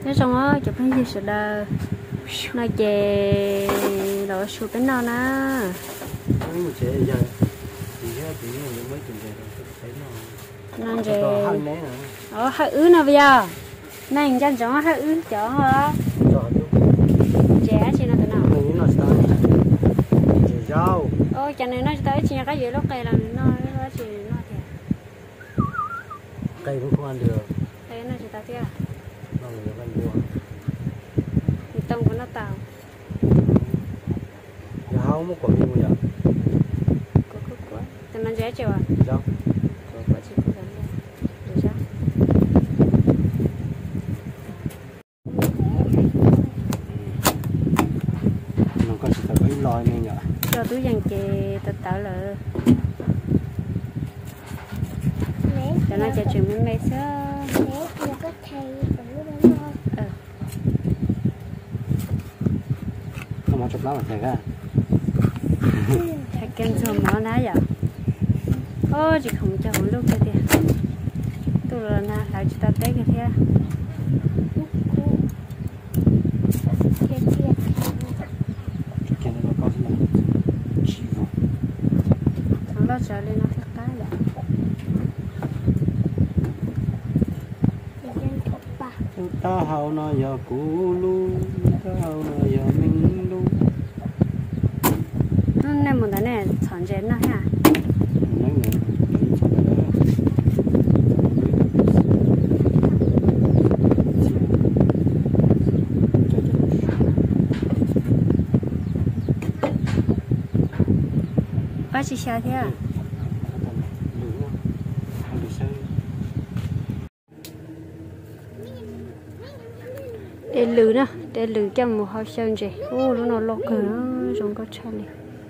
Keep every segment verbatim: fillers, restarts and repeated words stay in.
cái trong đó chụp cái gì sẽ đờ nó chè đổ sụp bên nào nè nó sẽ giờ thì cái chuyện này mới chừng về thấy nó nó chè hơn đấy hả ở hơi ứ nào bây giờ này chân chó hơi ứ chó hả chè chỉ là thế nào mình nó sao chè rau ôi cho nên nó tới chỉ cái gì lúc cây là nó nó chỉ nó thì cây cũng không ăn được cây nó chỉ tao tiếc nó người ăn mua thì tông của nó tàu rau một quả gì vậy có có có thì nó dễ chịu à rau có có chỉ có đấy được sao nó có sự tập cái lòi này nhở cho túi dàn chè tự tạo là cho nó chạy chuyện mấy mấy sớ có thầy cũng đó ừ không mà chụp lá mà thầy ra thầy kem sườn mỏ ná vậy ô chị không cho lúc cái kìa tôi là na lại cho ta té cái thế cái này có gì mà chỉ vô thằng đó trở lên nó thích cái vậy ta hào nó giờ cũ lu ta hào nó giờ mình lu nó nên một cái này chọn chén nó ha nói này bác chị sao thế à để lử nè để lử cho một hộp sơn gì ô nó nó lọc rồi nó giống có chai này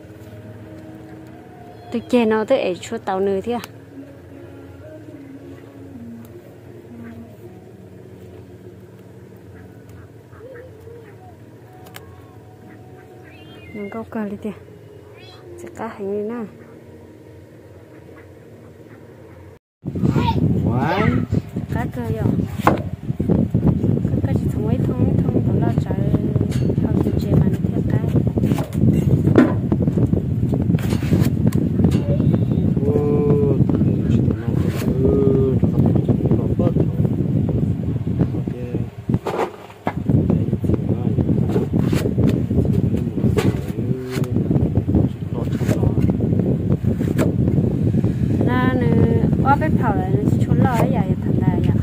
từ chè nó tới ấy cho tàu nửa thế à mình có cờ đi thế sẽ cá hành đi nè cá cờ rồi cái chỉ thông ấy thông thông còn lo trái học từ chế mà nó theo cái na nữa qua bếp phở là chốn lo ấy vậy thành ra vậy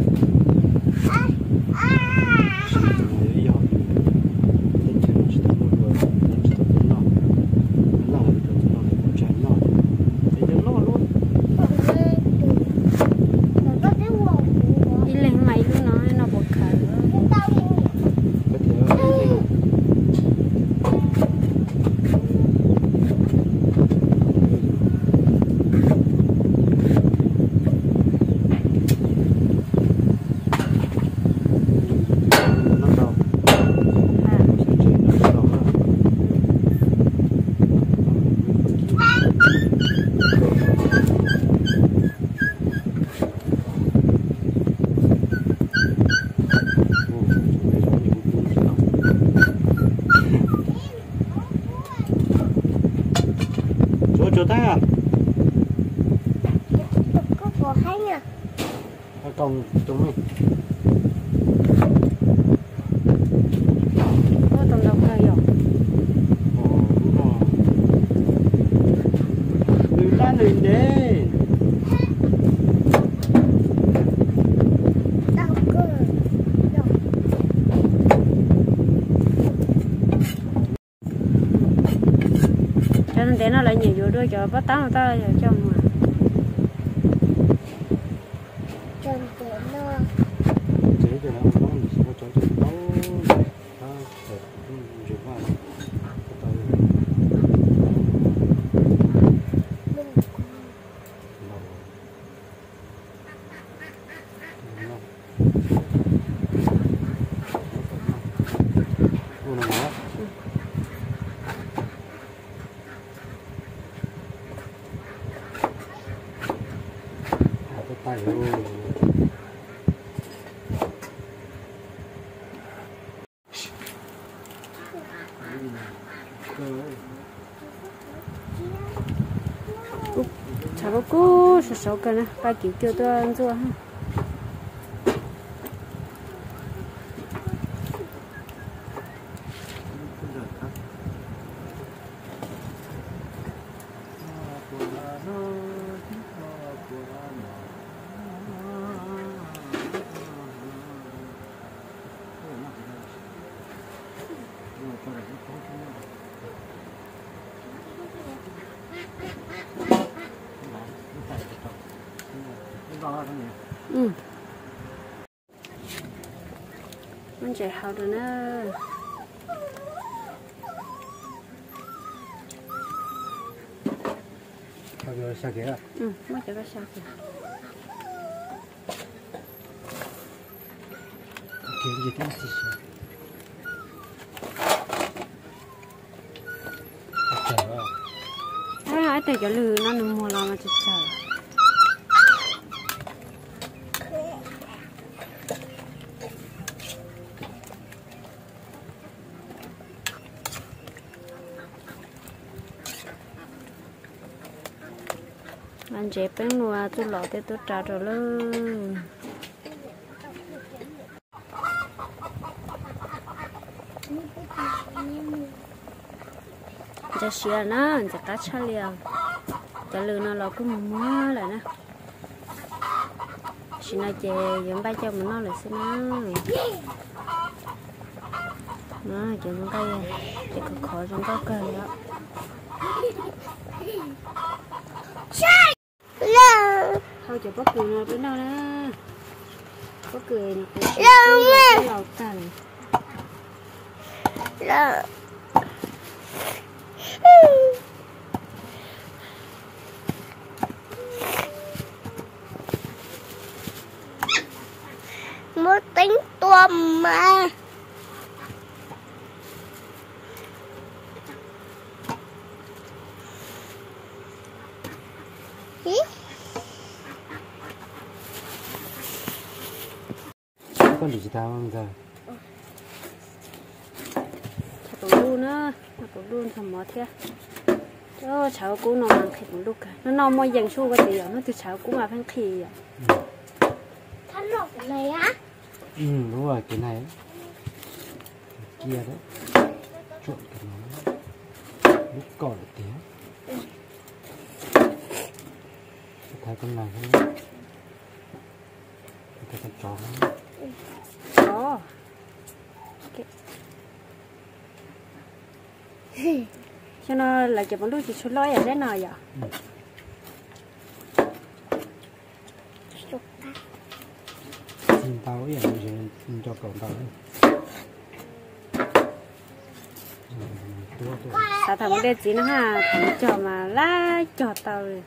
chỗ ta à có có hay nhỉ còn chúng mình có tầm đầu cây rồi người ta đừng đến cho nên để nó lại nhiều vô đôi cho bắt táo người ta cho mà trồng để nó chế cho nó nó mình sẽ có cho nó nó sẽ rửa vào tay chả có cú sợ sợ cái này ba kiểu kiểu tôi ăn rồi ha ừ mình chạy hào rồi nè Sao giờ sao kìa? ừ mới chạy ra sao kìa Kìa gì thế chứ? à ai tại cái lư nó nằm mùa là mà chịu chờ anh chế bánh lúa tôi lọt tới tôi trả rồi luônจะเชียร์นะจะตัดเฉลี่ยจะลืมนะเราก็มั่วเลยนะชินะเจยังไปเจ้ามันนอนเลยสินะนะเดี๋ยวมันก็จะขอขอจนก็เกินแล้วเขาจะปักเกลือเป็นเรานะปักเกลือนี่เป็นเราตัน muốn tính tôm mà con gì tao không giờ tụi luôn á tụi luôn thầm mỏ thế cho cháu cũng nó mang khỉ một lúc cả nó nó mua dành xu cái gì nó từ cháu cũng mà phăng khỉ à thắt lột này á ừ đúng rồi cái này cái kia đấy trộn cái nó lúc cỏ được tiếng thấy con này không cái con chó chó cho nó là chỉ một lúc chỉ chút lói ở đây nào vậy xin tao ấy rồi xin cho cậu tao sao thằng đây chỉ nó ha thằng trò mà lá trò tao rồi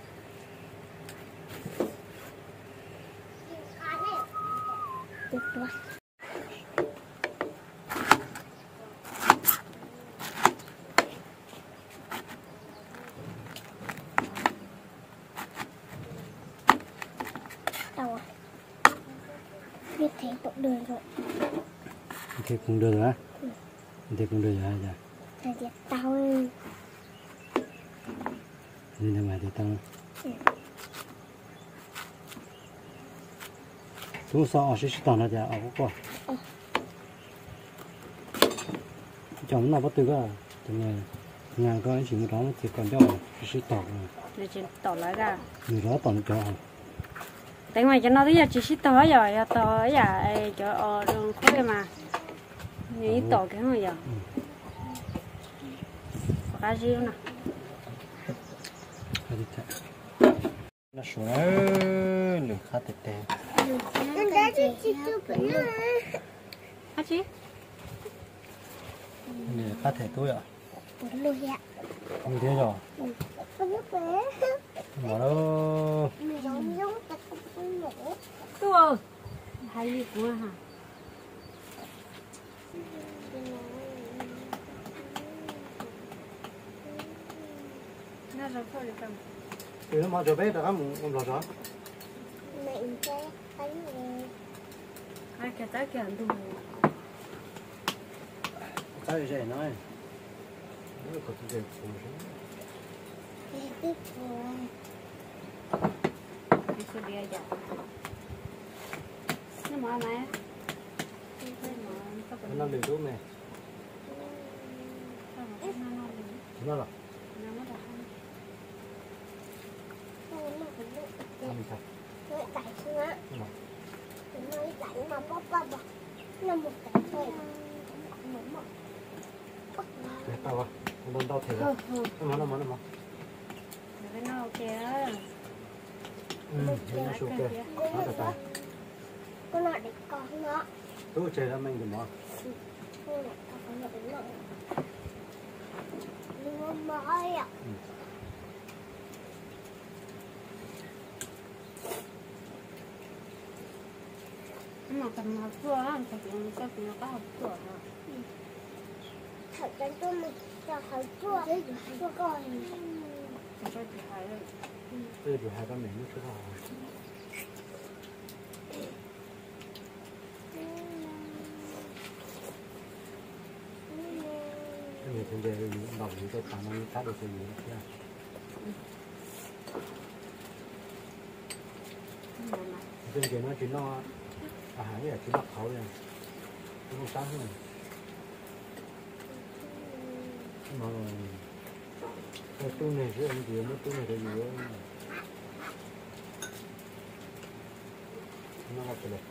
tao biết thế cũng được rồi thế cũng được hả thế cũng được hả dạ thầy thì tao nên là mày thì tao tôi sợ sẽ tao nó dạ ở quá chồng nó bắt từ cái cho nên nhà có anh chị một đó thì còn cho sẽ tao để chỉ tỏ lại ra người đó tao nó cho tại ngoài cho nó bây giờ chỉ xí tỏ rồi tỏ giờ cho ở đường khối mà nghĩ tỏ cái mà giờ cá riêu nè nó xuống lửa khá tệ tệ anh đã đi chị chưa phải nữa hả chị lửa khá tệ tôi ạ bốn lùi ạ không thế rồi không biết bé mà đâu mình giống giống cái con nhỏ tua hay gì của hả nó rồi thôi được không từ nó mà cho bé đã không không lo rõ mình sẽ đánh người ai cái trái kia ăn đủ trái gì nói nó có cái gì tiếp rồi cái số địa giờ nó mở này nó lười đúng này nó là ăn thật nó chạy xuống á nó chạy mà bóp bóp bóp nó một cái thôi cái tao à nó đau thể rồi nó nó nó nó cái nó ok đó ừ nó ok nó thật tài con nọ để con nó tôi chơi ra mình thì mỏ con nọ con nọ đúng rồi nó mới à mà cầm học chua á thật sự có gì nó có học chua hả thật ra tôi mình cho hơi chua chua coi cho chị hai rồi đây thì hai ba mình nó chút nào người thường về đọc những cái khả năng khác được cái gì đó trên kia nó chỉ nó à hải là chỉ nó khẩu này nó không sáng này mà cái túi này chứ anh gì nó túi này cái gì đó nó là cái này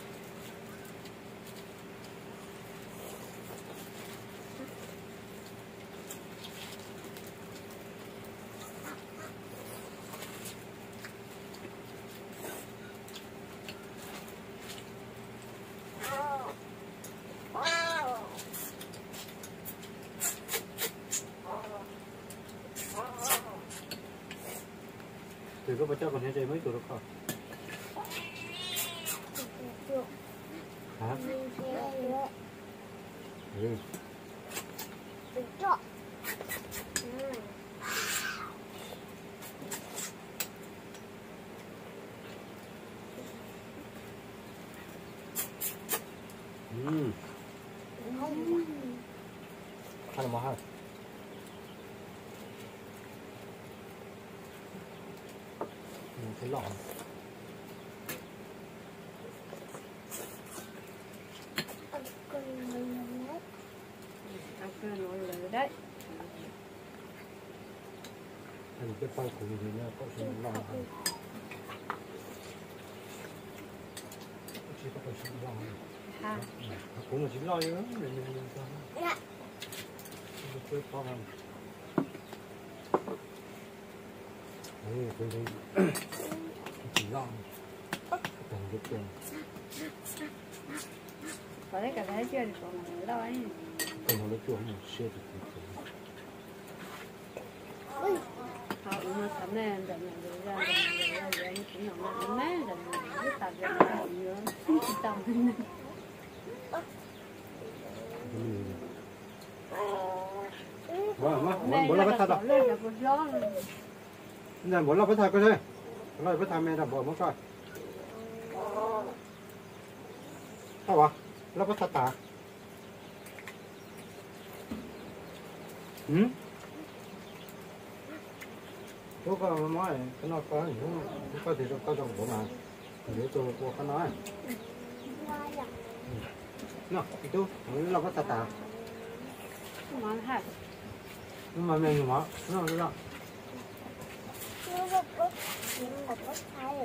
từ có bữa con thấy đây mấy tuổi được không? Hả? Ừ. Ừ. Hay là mà hay. Cái lọ ăn cơm nồi lửa đấy anh cái quay của mình nha có sự lọ chỉ có sự lọ ha cũng là chỉ lọ nữa mình mình sao chơi con không đấy cái cái chỉ lọ cần cái tiền có đấy cả đấy chưa được còn là đâu ấy còn nó chuột nó xếp được họ nó sắm này rồi rồi ra rồi rồi nó cũng nhỏ nó mé rồi nó tạt ra nó nhiều tầm Vâng, vâng, muốn là bắt thật à? Này muốn là bắt thật coi thôi. Rồi bắt thật mẹ là bỏ mất coi. Sao ạ? Là bắt thật à? Ừ? Tôi có nói cái nó có những có thể có trong bộ này. Nếu tôi có cái nói. Nó, itu, nó bắt thật à? món hạt Nhưng mà mình mà nó nó nó nó có có có có thay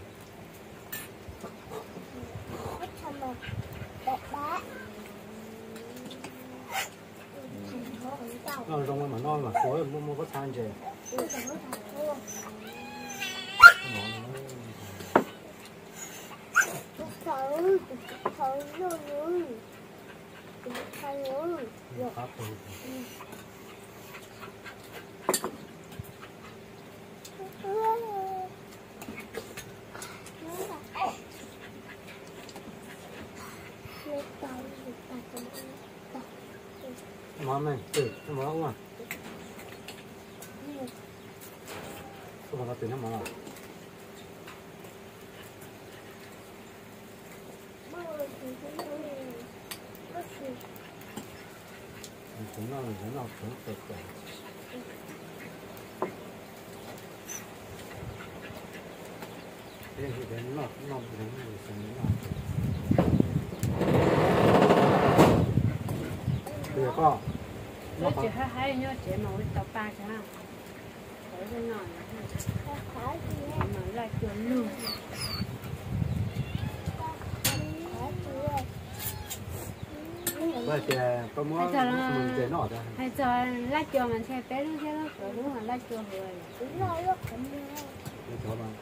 có thằng mà đẹp bá nó rong mà nó mà khối mua mua có than gì thầu thầu luôn thầu luôn mà mình từ mà không à nó từ nó mà chúng nó là nó cũng tuyệt vời thế thì đến nó nó đến rồi xong nó bây giờ có Tôi chỉ hay hay nhớ chế mà với tàu ba cho ha. Ở bên nọ mà lại cuốn luôn. bây giờ có muốn mình chế nọ ra Hay cho lát cho mình xe té nó xe nó cửa đúng là lát cho rồi. Đúng rồi lúc cũng như để cho bạn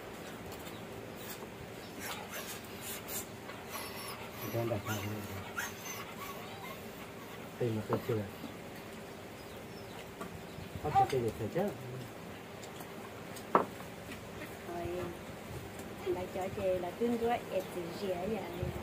đang đặt hàng tìm một cái chưa có thể tìm được thể chứ Rồi lại cho chị là tương đối ép từ dễ vậy.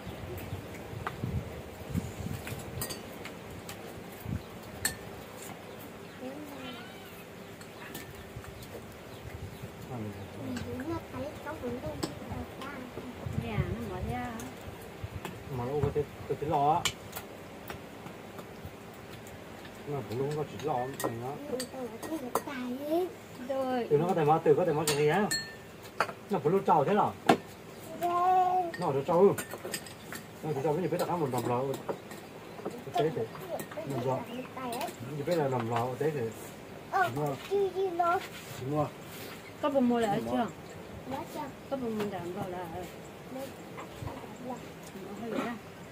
nó thấy có vấn đề Dạ nó mở ra. mà ô có thể có thể lo á mà cũng luôn có chỉ lo mình nó Rồi. từ nó có thể mà từ có thể mà cái gì á nó cũng luôn trâu thế nào nó được trâu nó được trâu cái gì biết là một đồng lò thế thì mình rõ như biết là đồng lò thế thì mua mua Có bộ mua lại chưa? Có bộ mình đảm bảo là hơi lạ.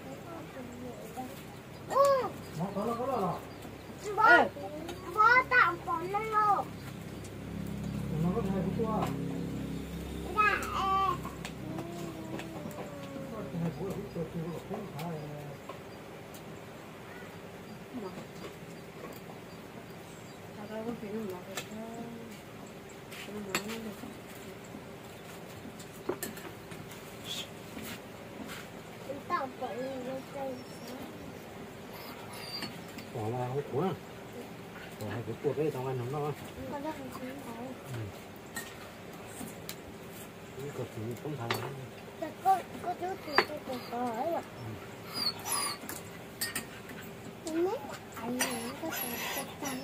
nó có nó có nó bố bố tặng con nó luôn nó có hai phút qua dạ hai phút là phút chưa là phút hai Sao có cái nó mở được không? Nó mở nó được không? tặng con nó chơi bỏ là hút quá bỏ hai phút qua cái tao ăn nó con nó không thấy cái cột thì không thành có có chú thì tôi cũng có hỏi rồi mấy anh có thể có tao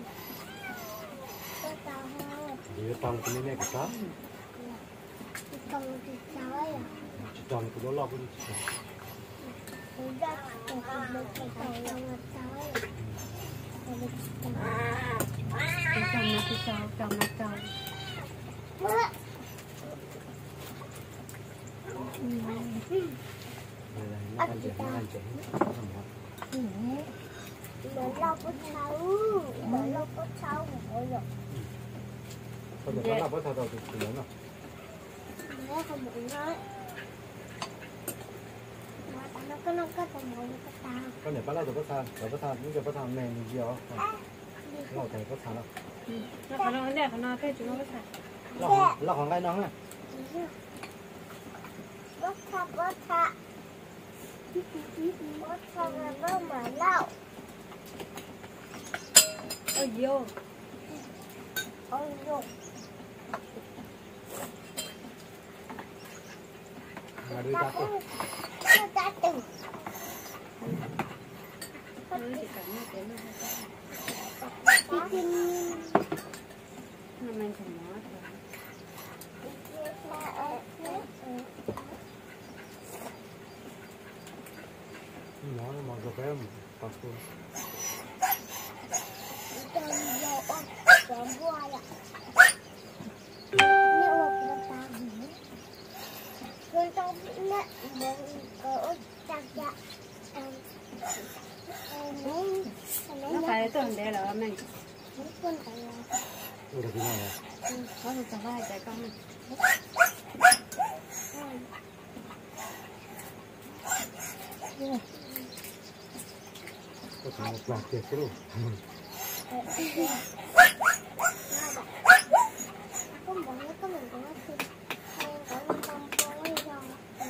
có tao hơn thì tao cũng nên nghe cái đó con thì sao ấy à chỉ tao cũng đó lo cái gì chúng ta còn không được cái tao là sao ấy Cái chồng nó cái chồng chồng nó chồng. đây là nó ăn chén nó ăn chén để lâu có sâu để lâu có sâu mọi người con được nó bắt đầu từ từ lớn rồi nếu không muốn nói mà tao nó có nó có tao muốn cái tao con này bắt đầu từ bắt đầu từ bắt đầu những cái bắt đầu này gì đó nó thành bắt đầu Nó có nó đẹp nó thế chúng nó có thật. lo lo còn cái nó nè bớt tha bớt tha bớt tha là bớt mà lâu Ôi vô. ôi dục mà đưa ra ta cô cũng ta từng Nó chỉ cần nó cái nó ta từng nó mang thằng nó thôi. nó mà rồi cái mà cô Hãy subscribe cho kênh Ghiền Mì Gõ để không bỏ lỡ Nó phải tuần để là mình. được cái này Có được chẳng hai cái con này. có thể một loạt tiệc cái luôn không bỏ lỡ các mình có thể có một trong số lý do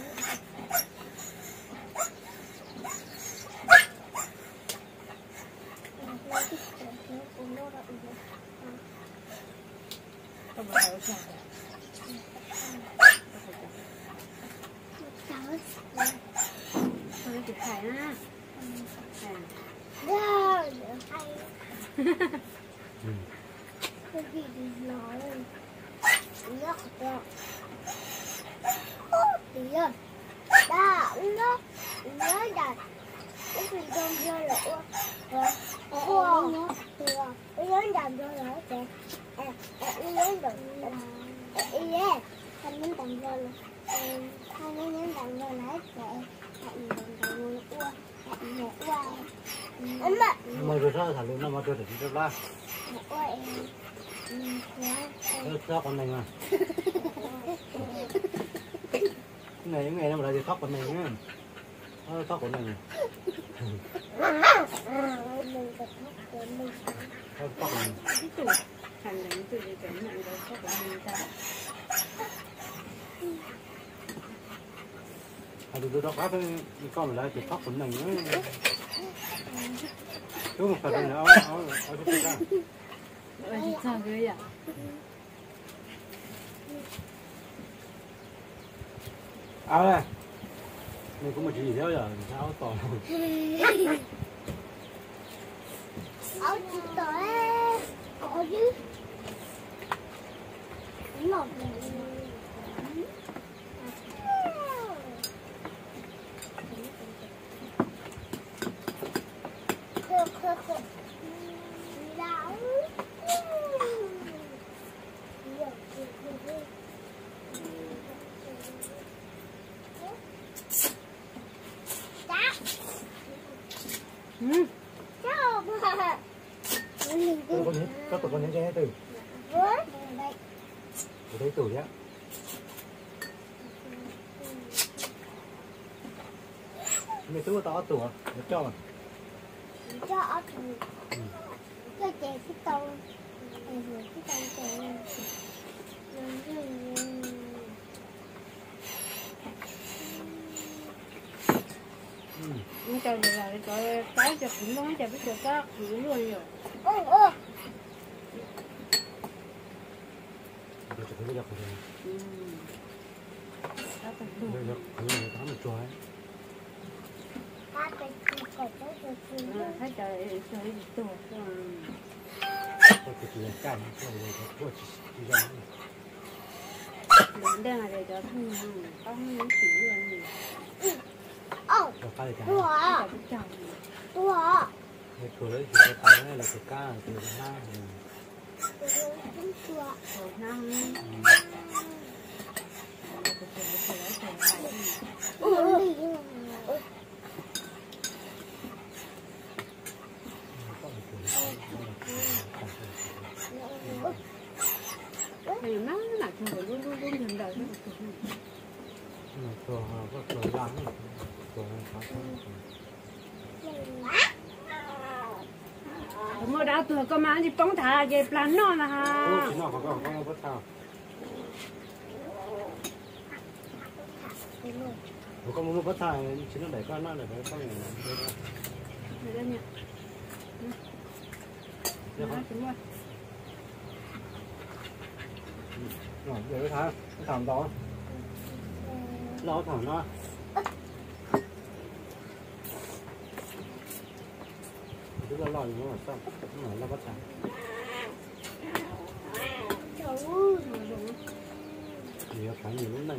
Không có đâu chả. Nó chỉ phải á. Rồi, hay cái gì thì nói nó không đi lên đó nó nhớ đặt cái gì đông vô là ua ua nhớ đầm vô là kìa nhớ đầm yeah thành nhớ đầm vô là hai nhớ nhớ đầm vô là kìa thành đầm đầm ua thành ua 엄마 mà rồi sao thằng luôn nó mà rồi thì rất là ua em sao con này mà này ngày nào mà lại khóc con này nhá ơ khóc con này khóc này thành những từ gì cảnh này đâu có phải người ta à từ đó khóc cái con lại thì khóc con này nữa đúng không phải là áo áo áo chút ra ở chị sao ghê à áo này mình cũng một gì theo giờ áo to áo chị tới có chứ ngọt khô khô khô đau ừ chào bà tôi con có tụi con nhớ từ từ đấy tuổi á mày túi to tuổi được cho mà cho ở cho chè cái tàu cái tàu chè không cho được là cho cái cho cũng nói cho biết cho các cứ luôn rồi ô ô rồi cho cái được rồi ừ các con được được được tám một chuối ba cái gì có cái gì thấy trời trời gì tuổi tôi chỉ là cam rồi rồi tôi chỉ ra mình đang là để cho thằng có những chuyện luôn ô rồi phải cái tua cái chồng tua cái chuối đấy thì cái cái này là cái cá từ na tua rồi năm thì nó là thường luôn luôn luôn dần đời nó chuối có chuối lắm chuối khó mà đã tuổi có mà gì bóng thả về plan nó là ha chỉ nó có có có bất sao Bố con muốn bắt thai chỉ nó đẩy con nó để con này này đây nhỉ được không? đúng rồi Rồi, để cái thằng cái thằng đó lo thằng nó cứ lo lo nó là xong nó là lo bắt thai thì phải nhiều lúc này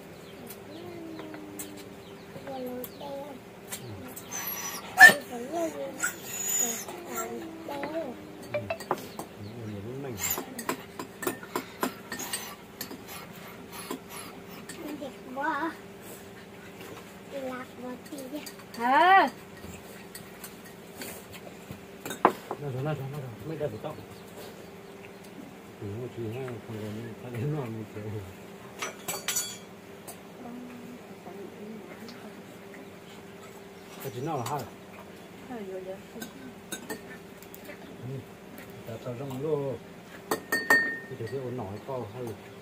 nhiều lúc này quá lạc vào thì hả nó rồi nó rồi nó rồi mới đẹp được tóc thì nó chỉ hai còn rồi ta đến rồi mình kiểu cái chỉ nào là hai ta cho trong lô cái chỗ cái ổn nổi to hay